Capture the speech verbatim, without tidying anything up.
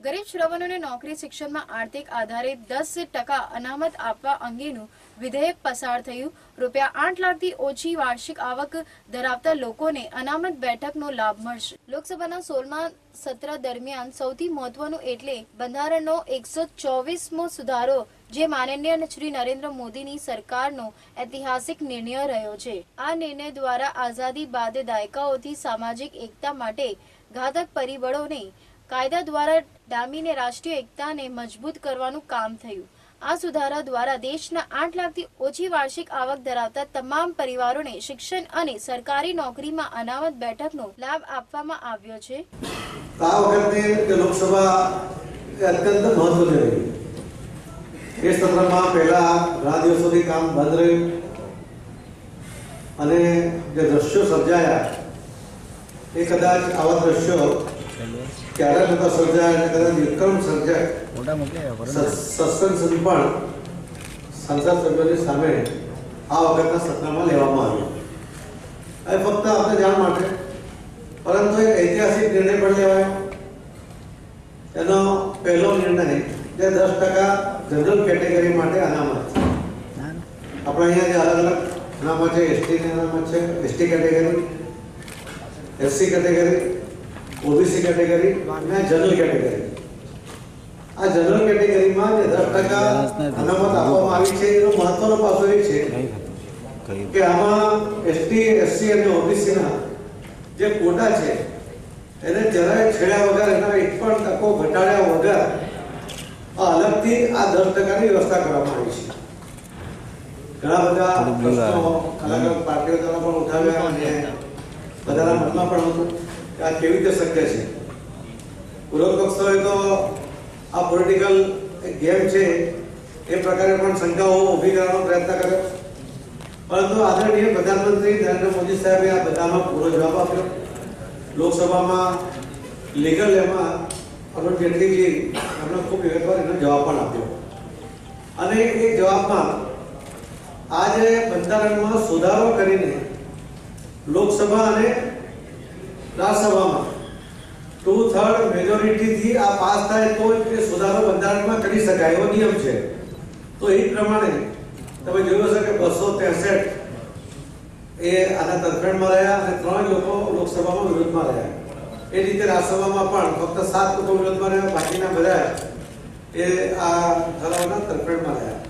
ગરીબ શ્રવણોને નોકરી શિક્ષણમાં આર્થિક આધારે દસ ટકા અનામત આપવા અંગેનું વિધેયક પસાર થયું. રૂપિયા આઠ લાખથી ઓછી વાર્ષિક આવક ધરાવતા લોકોને અનામત બેઠકનો લાભ મળશે. લોકસભાના સોળમા સત્ર દરમિયાન સૌથી મહત્વનું એટલે બંધારણનો એકસો ચોવીસમો સુધારો, જે માનનીય શ્રી નરેન્દ્ર મોદીની સરકારનો ઐતિહાસિક નિર્ણય રહ્યો છે. આ નિર્ણય દ્વારા આઝાદી બાદ દાયકાઓથી સામાજિક એકતા માટે ઘાતક પરિબળોને કાયદા દ્વારા ડામીને રાષ્ટ્રીય એકતાને મજબૂત કરવાનું કામ થયું. આ સુધારા દ્વારા દેશના આઠ લાખથી ઓછી વાર્ષિક આવક ધરાવતા તમામ પરિવારોને શિક્ષણ અને સરકારી નોકરીમાં અનામત બેઠકનો લાભ આપવામાં આવ્યો છે. આ વખતે લોકસભા અત્યંત મહત્વની રહી. એ સત્રમાં પહેલા ઘણા દિવસોથી કામ બંધ રહ્યું અને જે દ્રશ્યો સર્જાયા એ કદાચ આવા દ્રશ્યો ક્યારે નતા સર્જાય અને કદાચ વિક્રમ સર્જાય સસ્પેન્શન પણ સંસદ સભ્યોની સામે આ વખતના સત્રમાં લેવામાં આવ્યું. એ ફક્ત આપણે જાણ માટે, પરંતુ એક ઐતિહાસિક નિર્ણય પણ લેવાયો. એનો પહેલો નિર્ણય જે દસ ટકા જનરલ કેટેગરી માટે અનામત. આપણે અહીંયા જે અલગ અલગ અનામત છે, એસટી અનામત છે, ST category, SC category, OBC category અને જનરલ કેટેગરી. આ જનરલ કેટેગરીમાં જે દસ ટકા અનામત આપવામાં આવી છે એનો મહત્વનો પાસો એ છે કે આમાં એસટી, એસસી અને ઓબીસીના જે કોટા છે એને જરાય છેડ્યા વગર, એના એક પણ તકો ઘટાડ્યા વગર અલગથી આ દસ ટકાની વ્યવસ્થા કરવામાં આવી છે. ઘણા બધા પ્રશ્નો અલગ અલગ પાર્ટીઓ દ્વારા પણ ઉઠાવ્યા અને બધાના મનમાં પણ હતું કે આ કેવી રીતે શક્ય છે. વિરોધ પક્ષોએ તો આ પોલિટિકલ ગેમ છે એ પ્રકારે પણ શંકાઓ ઊભી કરવાનો પ્રયત્ન કર્યો, પરંતુ આદરણીય પ્રધાનમંત્રી નરેન્દ્ર મોદી સાહેબે આ બધામાં પૂરો જવાબ આપ્યો. લોકસભામાં લીગલ એમાં અરુણ જેટલીજી એમણે ખૂબ વિગતવાર એનો જવાબ પણ આપ્યો અને એ જવાબમાં આજે બંધારણમાં સુધારો કરીને લોકસભા અને રાજ્યસભામાં ટુ થર્ડ મેજોરિટીથી આ પાસ થાય તો એ સુધારો બંધારણમાં કરી શકાય એવો નિયમ છે. તો એ પ્રમાણે તમે જોયું હશે કે બસો ત્રેસઠ એ આના તરફેણમાં રહ્યા અને ત્રણ લોકો લોકસભામાં વિરોધમાં રહ્યા. એ રીતે રાજ્યસભામાં પણ ફક્ત સાત લોકો વિરોધમાં રહ્યા, બાકીના બધા એ આ ઠરાવના તરફેણમાં રહ્યા.